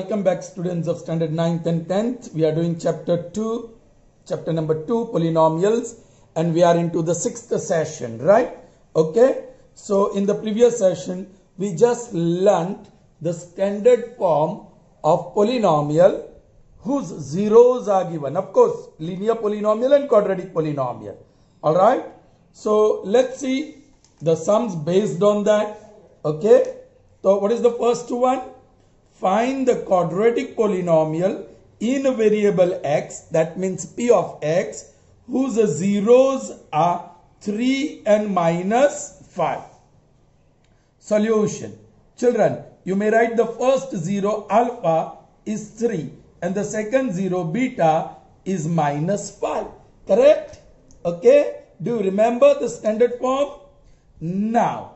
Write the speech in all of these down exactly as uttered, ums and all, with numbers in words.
welcome back students of standard ninth and tenth. We are doing chapter two, chapter number two, polynomials, and we are into the sixth session, right? Okay. So in the previous session, we just learnt the standard form of polynomial whose zeros are given. Of course, linear polynomial and quadratic polynomial. All right. So let's see the sums based on that. Okay. So what is the first one? Find the quadratic polynomial in a variable x, that means p of x, whose zeros are three and minus five. Solution. Children, you may write the first zero alpha is three and the second zero beta is minus five. Correct? Okay. Do you remember the standard form? Now,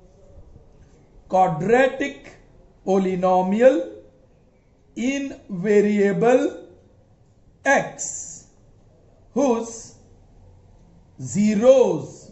quadratic polynomial in variable x whose zeros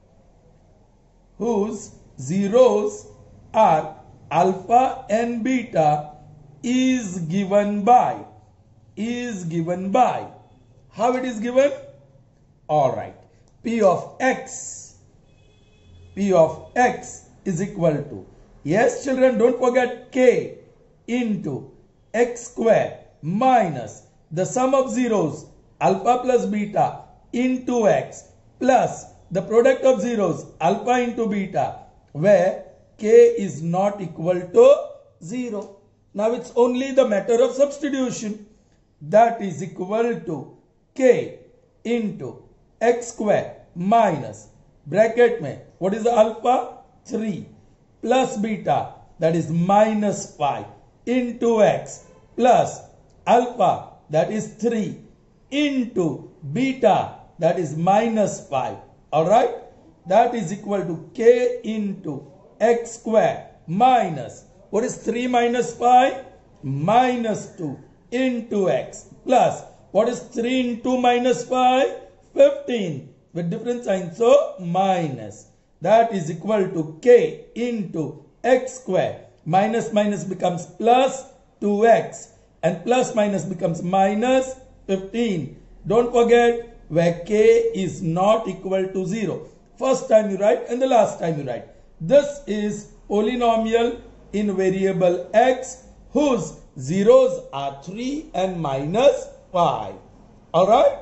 whose zeros are alpha and beta is given by is given by how it is given? All right, p of x p of x is equal to, yes children, don't forget, k into x square minus the sum of zeros alpha plus beta into x plus the product of zeros alpha into beta, where k is not equal to zero. Now it's only the matter of substitution. That is equal to k into x square minus bracket mein what is the alpha? three plus beta, that is minus five, into x plus alpha, that is three, into beta, that is minus five. Alright, that is equal to k into x square minus what is three minus five? Minus two into x plus what is three into minus five? fifteen with different signs, so minus. That is equal to k into x square. Minus minus becomes plus two x and plus minus becomes minus fifteen. Don't forget where k is not equal to zero. First time you write and the last time you write. This is polynomial in variable x whose zeros are three and minus five. Alright?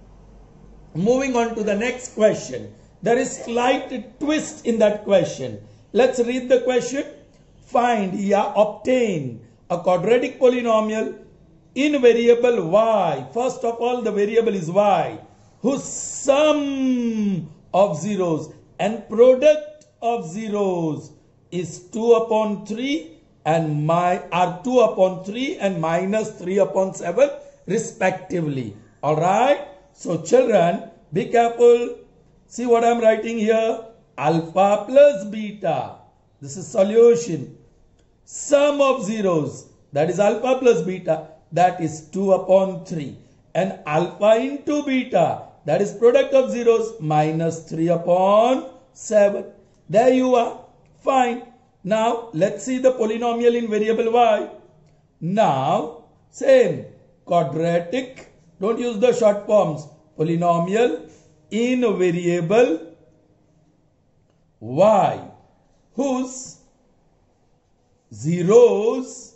Moving on to the next question. There is slight twist in that question. Let's read the question. Find, yeah, obtain a quadratic polynomial in variable y. First of all, the variable is y, whose sum of zeros and product of zeros is two upon three and my are two upon three and minus three upon seven respectively. All right. So children, be careful. See what I am writing here. Alpha plus beta. This is solution. Sum of zeros, that is alpha plus beta, that is two upon three. And alpha into beta, that is product of zeros, minus three upon seven. There you are. Fine. Now let's see the polynomial in variable y. Now same quadratic. Don't use the short forms. Polynomial in a variable y whose zeros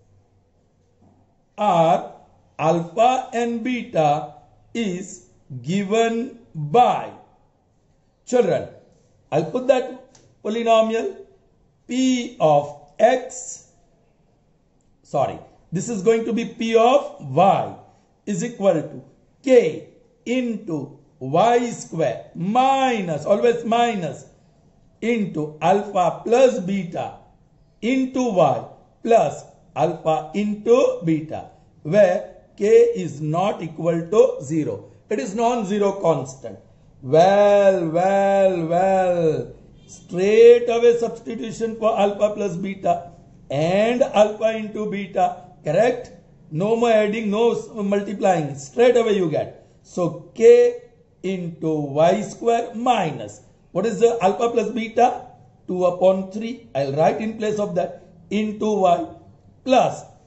are alpha and beta is given by, children, I'll put that polynomial p of x, sorry, this is going to be p of y is equal to k into y square minus, always minus, into alpha plus beta into y plus alpha into beta, where k is not equal to zero. It is non-zero constant. Well, well, well. Straight away substitution for alpha plus beta and alpha into beta. Correct? No more adding, no multiplying. Straight away you get. So k into y square minus, what is the alpha plus beta? two upon three. I'll write in place of that, into y plus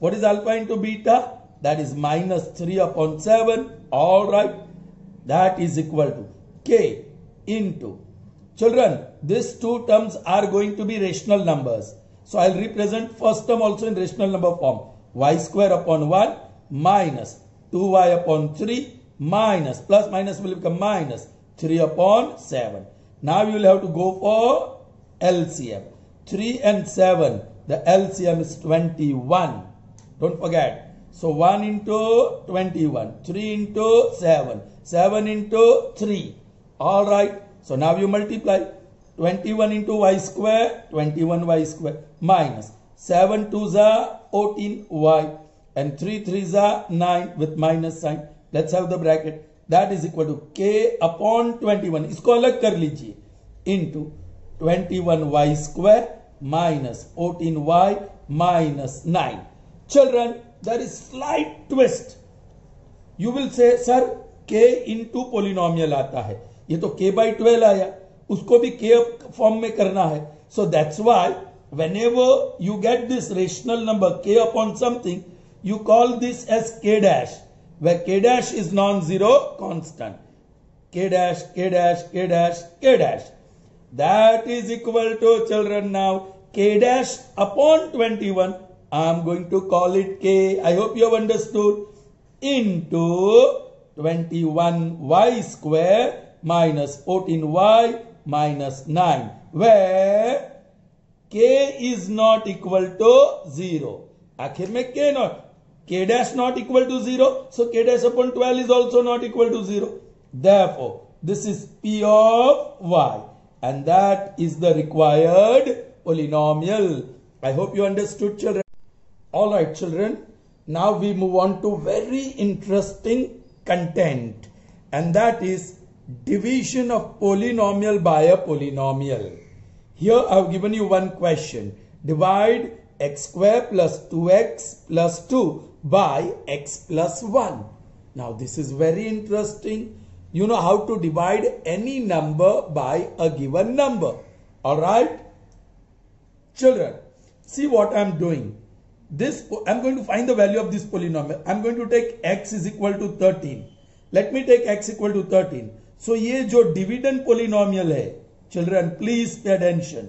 What is alpha into beta? That is minus three upon seven. All right. That is equal to k into. Children, these two terms are going to be rational numbers. So I'll represent first term also in rational number form. Y square upon one minus two y upon three minus plus minus will become minus three upon seven. Now you will have to go for L C M. three and seven. The L C M is twenty-one. Don't forget. So one into twenty-one. three into seven. seven into three. Alright. So now you multiply. twenty-one into y square. twenty-one y square. Minus. seven twos are fourteen y. And three threes are nine with minus sign. Let's have the bracket. That is equal to k upon twenty-one. इसको अलग कर लीजिए. Into twenty-one y square minus fourteen y minus nine. Children, there is slight twist. You will say, sir, k into polynomial आता है. ये तो k by twelve आया. उसको भी k form में करना है. So that's why whenever you get this rational number k upon something, you call this as k dash, where k dash is non-zero constant. K dash, k dash, k dash, k dash. That is equal to, children, now k dash upon twenty-one. I am going to call it k. I hope you have understood. Into twenty-one y square minus fourteen y minus nine, where k is not equal to zero. आखिर में k not. K dash not equal to zero. So k dash upon twelve is also not equal to zero. Therefore, this is p of y. And that is the required polynomial. I hope you understood, children. Alright, children. Now we move on to very interesting content. And that is division of polynomial by a polynomial. Here I have given you one question. Divide x square plus two x plus two by x plus one. Now this is very interesting. You know how to divide any number by a given number. Alright? Children, see what I am doing. This, I am going to find the value of this polynomial. I am going to take x is equal to thirteen. Let me take x equal to thirteen. So ये जो dividend polynomial है, children, please pay attention.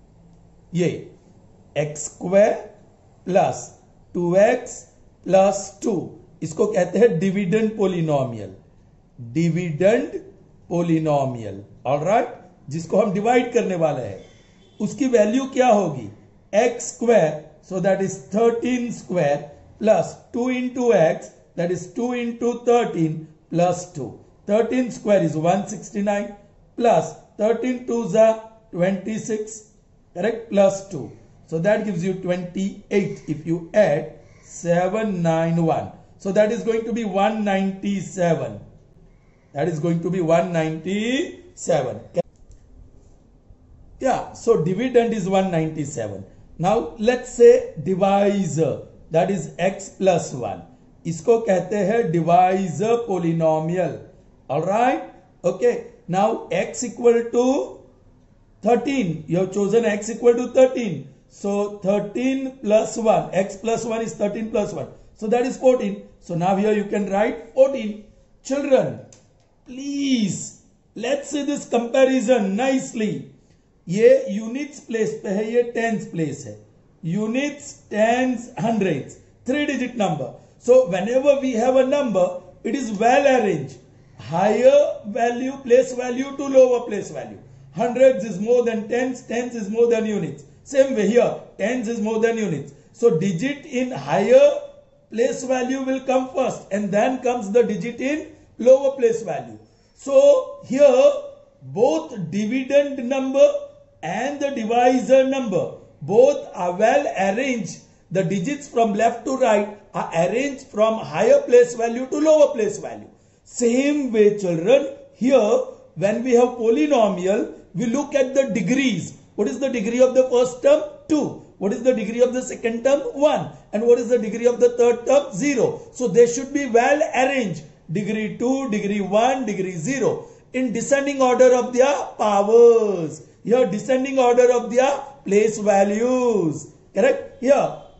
ये x square plus two x plus two. इसको कहते हैं dividend polynomial. Dividend polynomial. Alright? जिसको हम divide करने वाले हैं. उसकी वैल्यू क्या होगी? X square, so that is thirteen square plus two into x, that is two into thirteen plus two. thirteen square is one hundred sixty-nine plus thirteen twos are twenty-six, correct? Plus two. So that gives you twenty-eight if you add seven hundred ninety-one. So that is going to be one hundred ninety-seven. That is going to be one hundred ninety-seven. Yeah, so dividend is one hundred ninety-seven. Now let's say divisor, that is x plus one. इसको कहते हैं divisor polynomial. Alright? Okay. Now x equal to thirteen. You have chosen x equal to thirteen. So thirteen plus one. X plus one is thirteen plus one. So that is fourteen. So now here you can write fourteen. Children, please, let's see this comparison nicely. ये units place पे है, ये tens place है. Units, tens, hundreds. Three digit number. So whenever we have a number, it is well arranged. Higher value, place value to lower place value. Hundreds is more than tens, tens is more than units. Same way here, tens is more than units. So digit in higher place value will come first, and then comes the digit in lower place value. So here both dividend number and the divisor number, both are well arranged. The digits from left to right are arranged from higher place value to lower place value. Same way, children, here when we have polynomial, we look at the degrees. What is the degree of the first term? two. What is the degree of the second term? one. And what is the degree of the third term? zero. So they should be well arranged. Degree two, degree one, degree zero. In descending order of their powers. Here descending order of their place values. Correct? Here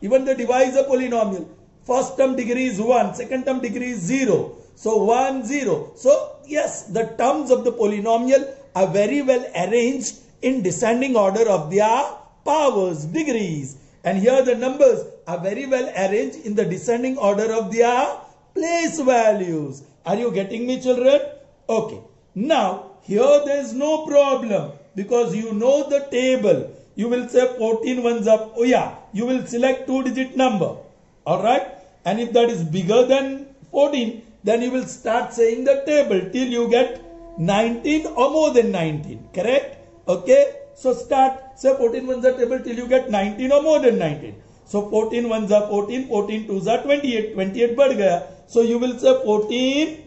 Even the divisor polynomial. First term degree is one, second term degree is zero. So one, zero. So yes, the terms of the polynomial are very well arranged in descending order of their powers, degrees. And here the numbers are very well arranged in the descending order of their place values. Are you getting me, children? Okay. Now, here there is no problem because you know the table. You will say fourteen ones up. Oh yeah, you will select two digit number. Alright. And if that is bigger than fourteen, then you will start saying the table till you get nineteen or more than nineteen. Correct? Okay. So start, say fourteen ones are table till you get nineteen or more than nineteen. So fourteen ones are fourteen, fourteen twos are twenty-eight, twenty-eight बढ़ गया. So you will say fourteen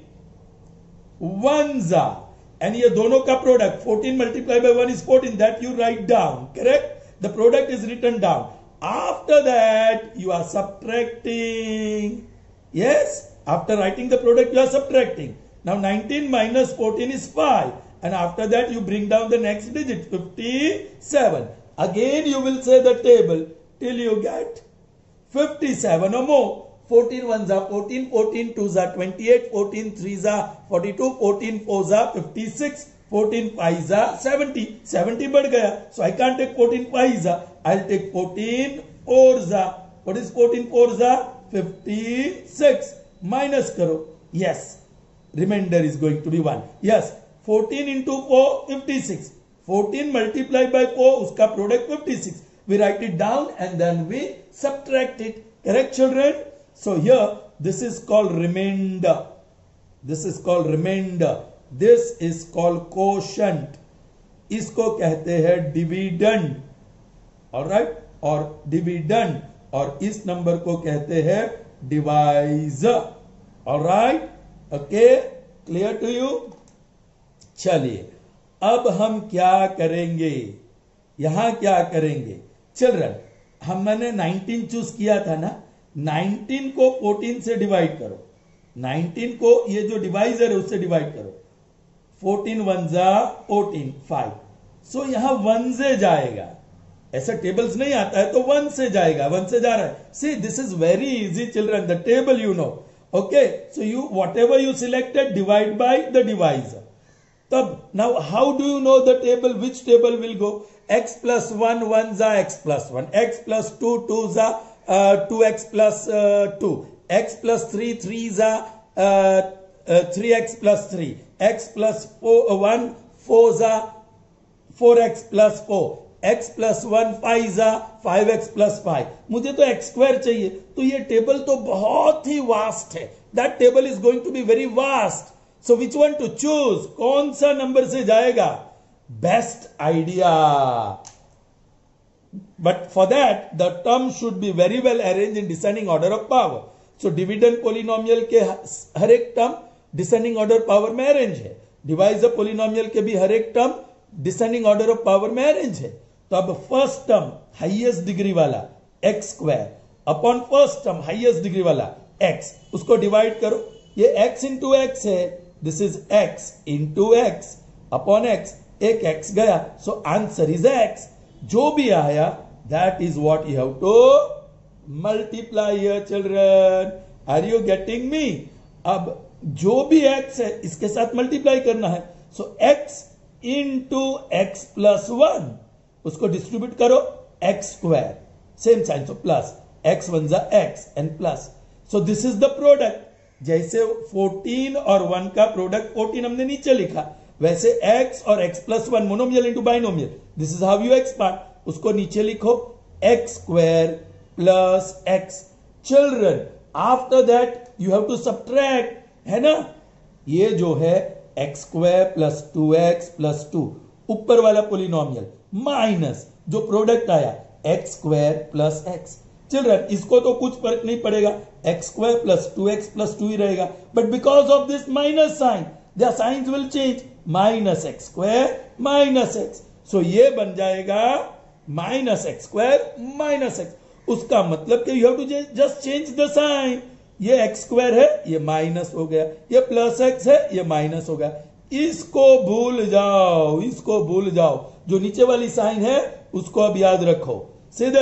ones are. And ये दोनों का product, fourteen multiplied by one is fourteen, that you write down. Correct? The product is written down. After that, you are subtracting. Yes? After writing the product, you are subtracting. Now nineteen minus fourteen is five. And after that, you bring down the next digit, fifty-seven. Again, you will say the table till you get fifty-seven or more. fourteen ones are fourteen, fourteen twos are twenty-eight, fourteen threes are forty-two, fourteen fours are fifty-six, fourteen fives are seventy. seventy बढ़ गया. So I can't take fourteen fives are. I'll take fourteen fours are. What is fourteen fours are? fifty-six. Minus करो. Yes. Remainder is going to be one. Yes. fourteen into four, fifty-six. fourteen multiplied by four, uska product fifty-six. We write it down and then we subtract it. Correct, children? So here, this is called remainder. This is called remainder. This is called quotient. इसको कहते हैं dividend. Alright? और dividend. और इस number को कहते हैं divisor. Alright? Okay? Clear to you? चलिए, अब हम क्या करेंगे? यहां क्या करेंगे? चिल्ड्रन, हम मैंने नाइनटीन चूज किया था ना, नाइनटीन को फोर्टीन से डिवाइड करो. नाइनटीन को ये जो डिवाइजर है उससे डिवाइड करो. फोर्टीन वन जा फोर्टीन, फाइव. सो यहां वन से जाएगा. ऐसा टेबल्स नहीं आता है तो वन से जाएगा. वन से जा रहा है. See, this is very easy children. The table you know. Okay, so you whatever you selected divide by the divisor. तब now how do you know the table? Which table will go? X plus one, ones are x plus one. X plus two, twos are uh, two x plus uh, two. X plus three, threes are uh, uh, three x plus three. X plus four, uh, one, fours are four x plus four. X plus one, fives are five x plus five. मुझे तो x square चाहिए. तो ये table तो बहुत ही vast है. That table is going to be very vast. So which one to choose? कौन सा नंबर से जाएगा? Best idea. But for that, the term should be very well arranged in descending order of power. So dividend polynomial के हर एक term descending order power में arrange है. Divisor polynomial के भी हर एक term descending order of power में arrange है. तो अब first term highest degree वाला x square upon first term highest degree वाला x, उसको divide करो. ये x into x है. This is x into x upon x. एक x गया. So answer is x. जो भी आया, that is what you have to multiply here, children. Are you getting me? अब जो भी x है, इसके साथ multiply करना है. So x into x plus one. उसको distribute करो. X square. Same sign. So plus. X ones are x and plus. So this is the product. जैसे फोर्टीन और वन का प्रोडक्ट फोर्टीन हमने नीचे लिखा, वैसे x और x plus one monomial into binomial. This is how you expand. उसको नीचे लिखो x square plus x. Children, after that you have to subtract, है ना. ये जो है x square plus two x plus two, ऊपर वाला पोलिनोमियल, माइनस जो प्रोडक्ट आया x square plus x. Children, इसको तो कुछ फर्क नहीं पड़ेगा. X square plus two x plus two ही रहेगा. But because of this minus sign, the signs will change. Minus x square minus x. So ये बन जाएगा minus x square minus x. उसका मतलब कि you have to just change the sign. ये x square है, ये माइनस हो गया. ये प्लस एक्स है, ये माइनस हो गया. इसको भूल जाओ, इसको भूल जाओ. जो नीचे वाली साइन है उसको अब याद रखो. See this,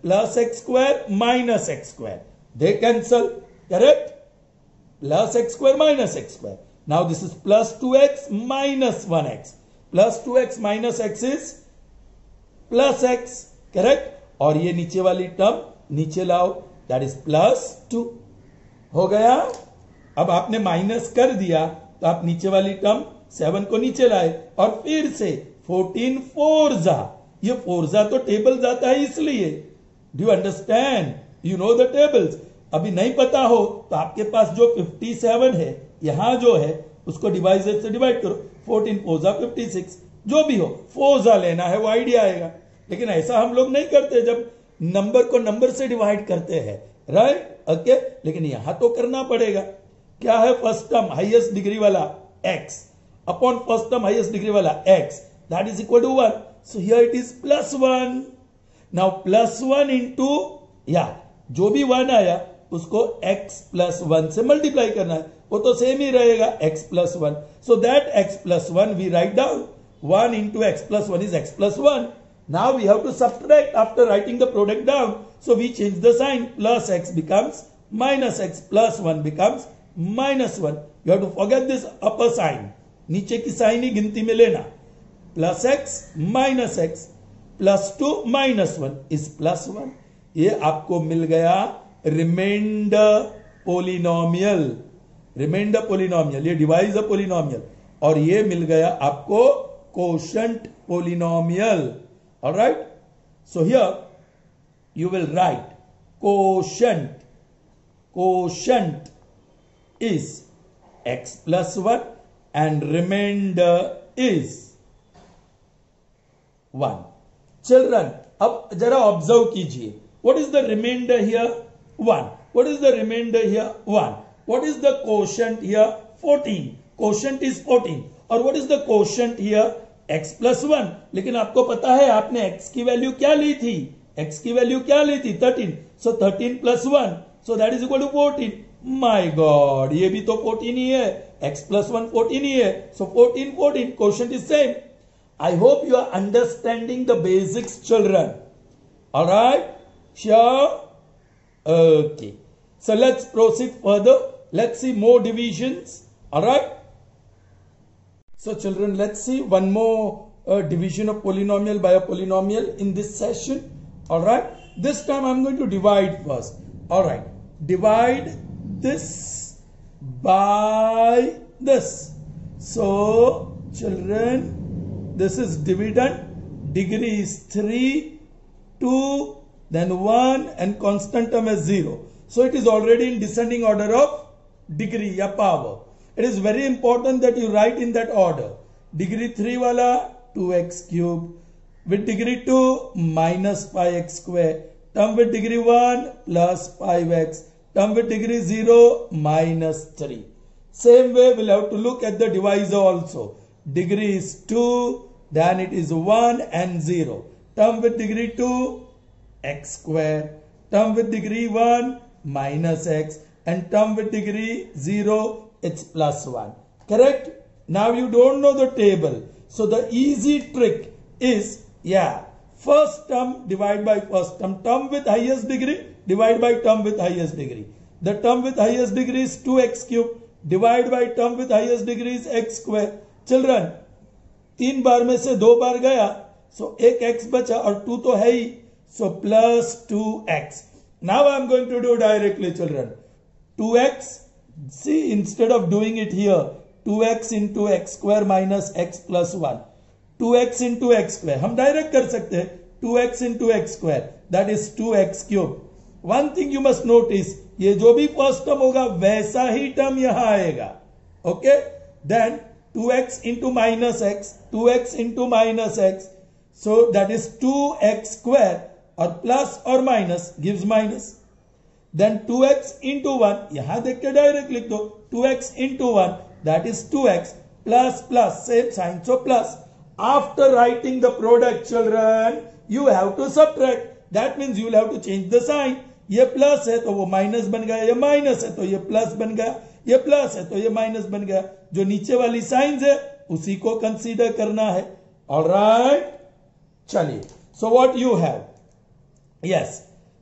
plus x square minus x square. They cancel, correct? Plus x square minus x square. Now this is plus two x minus one x. Plus two x minus x is plus x, correct? और ये नीचे वाली term नीचे लाओ, that is plus two. हो गया? अब आपने माइनस कर दिया तो आप नीचे वाली टर्म सेवन को नीचे लाए और फिर से फोर्टीन फोरजा, ये फोरजा तो टेबल जाता है इसलिए. Do you understand? You know the tables. अभी नहीं पता हो तो आपके पास जो फिफ्टी सेवन है यहां जो है उसको डिवाइडेड से डिवाइड करो. फोर्टीन फोरजा फिफ्टी सिक्स, जो भी हो फोरजा लेना है वो आइडिया आएगा. लेकिन ऐसा हम लोग नहीं करते जब नंबर को नंबर से डिवाइड करते हैं, राइट? ओके, लेकिन यहां तो करना पड़ेगा. क्या है फर्स्ट टर्म हाईएस्ट डिग्री वाला x upon first term highest degree वाला x, that is equal to one. So here it is plus one. Now plus one into, या जो भी वन आया उसको x प्लस वन से मल्टीप्लाई करना है, वो तो सेम ही रहेगा x plus one. So that x plus one we write down. One into x plus one is x plus one. Now we have to subtract after writing the product down. So we change the sign. Plus x becomes minus x. Plus one becomes minus one. You have to forget this upper sign. नीचे की sign ही गिनती में लेना. Plus x minus x plus two minus one is plus one. ये आपको मिल गया remainder polynomial. Remainder polynomial, ये डिवाइज अ पोलिनोमियल. और ये मिल गया आपको quotient polynomial. All right. So here you will write quotient. Quotient is x plus one and remainder is one. Children, अब जरा ऑब्जर्व कीजिए. What is the remainder here? one. What is the remainder here? one. What is the quotient here? fourteen. Quotient is fourteen. और what is the quotient here? x plus one. लेकिन आपको पता है आपने x की value क्या ली थी? x की वैल्यू क्या ली थी? Thirteen. So thirteen plus one, so that is equal to fourteen. My god, ये भी तो फोर्टीन ही है. x प्लस वन फोर्टीन ही है. So fourteen fourteen, quotient is same. I hope you are understanding the basics children. Alright, sure? Okay, so let's proceed further. Let's see more divisions. Alright. So children, let's see one more uh, division of polynomial by a polynomial in this session. All right. This time I'm going to divide first. All right. Divide this by this. So children, this is dividend. Degree is three, two, then one, and constant term is zero. So it is already in descending order of degree या power. It is very important that you write in that order. Degree three wala two x cube, with degree two minus five x square, term with degree one plus five x, term with degree zero minus three. Same way we'll have to look at the divisor also. Degree is two, then it is one and zero. Term with degree two x square, term with degree one minus x, and term with degree zero it's plus one. Correct? Now you don't know the table. So the easy trick is, yeah, first term divide by first term. Term with highest degree divide by term with highest degree. The term with highest degree is two x cube. Divide by term with highest degree is x square. Children, तीन बार में से दो बार गया, so एक x बचा और two तो है ही, so plus two x. Now I am going to do directly, children. two x. See, instead of doing it here, two x into x square minus x plus one. two x into x square. हम direct कर सकते हैं. two x into x square. That is two x cube. One thing you must notice, ये जो भी first term होगा वैसा ही term यहां आएगा. Okay? Then two x into minus x. two x into minus x. So that is two x square. और plus और minus gives minus. Then two x into one, यहां देख के डायरेक्ट लिख दो. two x into one, that is two x plus plus, same sign, so plus. After writing the product, children, you have to subtract. That means you will have to change the sign. ये plus है तो वो minus बन गया, ये minus है तो ये प्लस बन गया, ये प्लस है तो ये माइनस बन गया. जो नीचे वाली साइंस है उसी को कंसीडर करना है. ऑलराइट, चलिए. So what you have? Yes,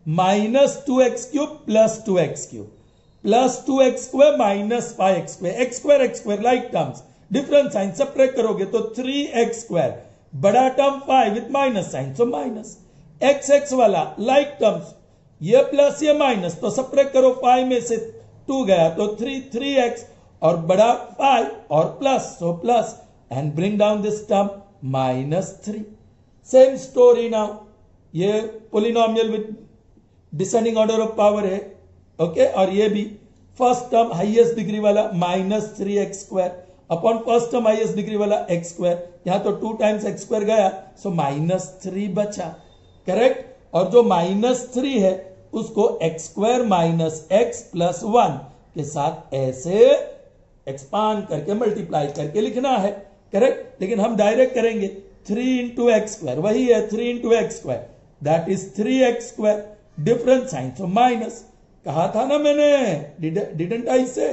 minus two x cube plus two x cube plus two x square minus five x square, x square x square like terms, different sign subtract करोगे तो three x square, बड़ा term five with minus sign, so minus x x वाला like terms, ये plus ये minus, तो subtract करो, five में से टू गया तो थ्री, थ्री एक्स और बड़ा फाइव और plus, so plus and bring down this term minus three. Same story now, ये polynomial with descending order of power है, ओके okay? और ये भी फर्स्ट टर्म हाईएस्ट डिग्री वाला minus three x square upon first term highest degree वाला x square, यहां तो two times x square गया सो माइनस थ्री बचा, करेक्ट. और जो माइनस थ्री है उसको x square minus x plus one के साथ ऐसे एक्सपांड करके मल्टीप्लाई करके लिखना है, करेक्ट. लेकिन हम डायरेक्ट करेंगे, थ्री इंटू एक्स स्क्वायर वही है three into x square, that is three x square, different sign so minus. कहा था ना मैंने, didn't I say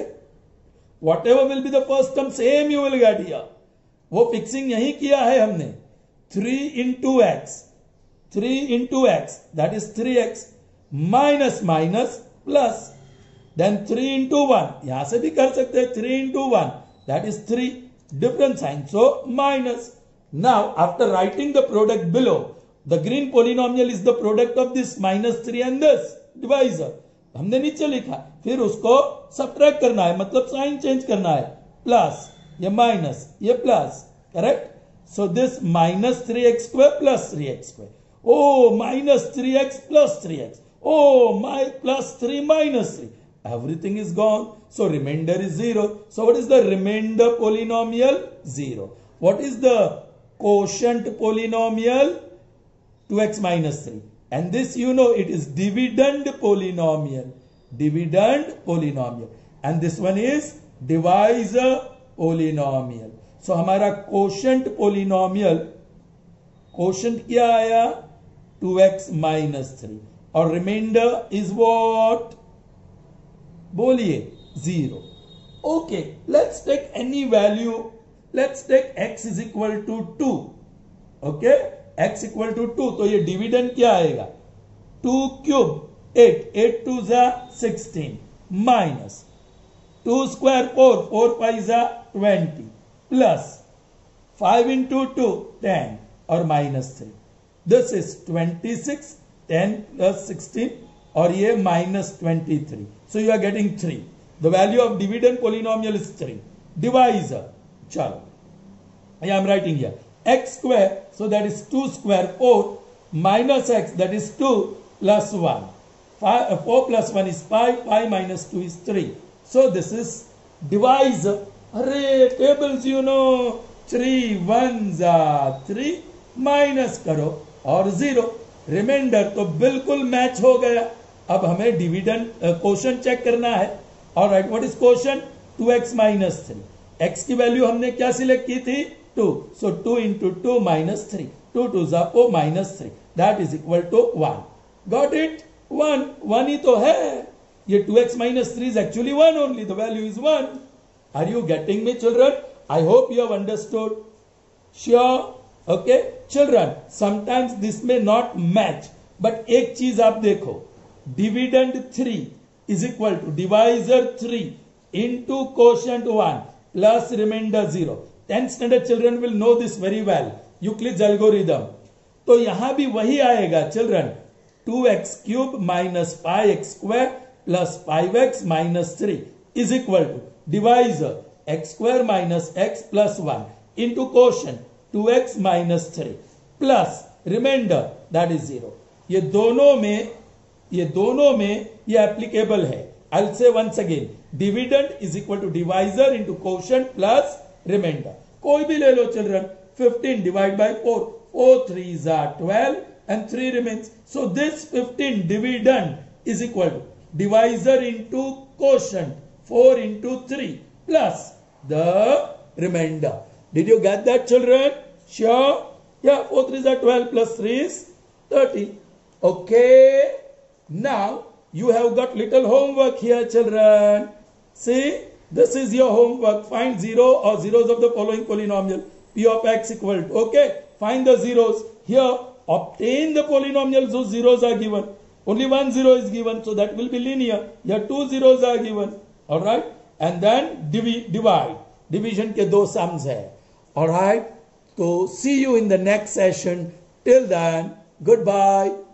whatever will be the first term same you will get here. वो fixing यही किया है हमने, three into x, three into x that is three x minus minus plus, then three into one, यहां से भी कर सकते हैं, three into one that is three, different sign so minus. Now after writing the product below, the green polynomial is the product of this minus three and this divisor, हमने नीचे लिखा, फिर उसको सब्ट्रैक्ट करना है, मतलब साइन चेंज करना है, प्लस ये माइनस ये plus, correct. So this minus three x square plus three x square, o minus three x plus three x, o my plus three minus three, everything is gone, so remainder is zero. So what is the remainder polynomial? Zero. What is the quotient polynomial? Two x minus three. And this, you know, it is dividend polynomial. Dividend polynomial. And this one is divisor polynomial. So हमारा quotient polynomial, quotient क्या आया? Two x minus three. और remainder is what? बोलिए, zero. Okay, let's take any value. Let's take x is equal to two. Okay? x equal to two, तो ये डिविडेंड क्या आएगा? Two cube eight, eight two जा sixteen minus two square four, four five जा twenty plus five into two ten और minus three, this is twenty six, ten plus sixteen और ये minus twenty three. So you are getting three. The value of dividend polynomial is three. Divisor, चलो I am writing here x square, so that is two square four minus x, that is two plus one. five, uh, four plus one is five, five minus two is three. So this is divisor. Array tables you know, three ones are three, minus करो और zero, remainder तो बिल्कुल match हो गया. अब हमें dividend quotient check करना है. Alright, what is quotient? Two x minus three. x की वैल्यू हमने क्या सिलेक्ट की थी? two. So two into two minus three. two to the four minus three. That is equal to one. Got it? one. one ही तो है. ये two x minus three is actually one only. The value is one. Are you getting me, children? I hope you have understood. Sure? Okay? Children, sometimes this may not match. But एक चीज आप देखो. Dividend three is equal to divisor three into quotient one plus remainder zero. tenth standard children will know this very well. Euclid's algorithm. तो यहां भी वही आएगा children. Two x cube minus five x square plus five x minus three is equal to divisor x square minus x plus one into quotient two x minus three plus remainder that is zero. ये दोनों में ये दोनों में ये applicable है. I'll say once again. Dividend is equal to divisor into quotient plus remainder. कोई भी ले लो children. Fifteen divide by four, four threes are twelve and three remains. So this fifteen dividend is equal to divisor into quotient four into three plus the remainder. Did you get that children? Sure? Yeah four threes are twelve plus three is thirty. Okay, now you have got little homework here, children. See, this is your homework. Find zero or zeros of the following polynomial. P of x equal to, okay, find the zeros. Here, obtain the polynomials whose zeros are given. only one zero is given, so that will be linear. Here two zeros are given. All right, and then divi divide. Division के दो sums है. All right. So see you in the next session. Till then, goodbye.